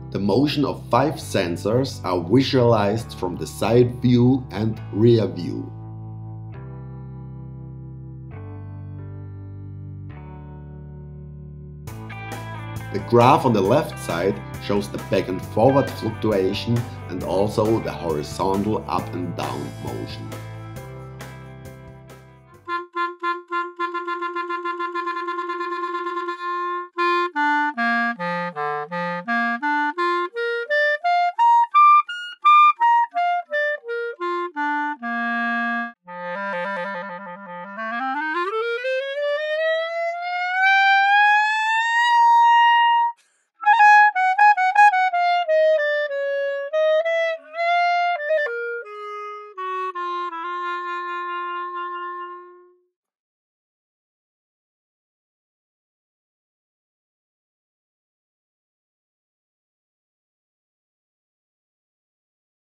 The motion of 5 sensors are visualized from the side view and rear view. The graph on the left side shows the back and forward fluctuation and also the horizontal up and down motion.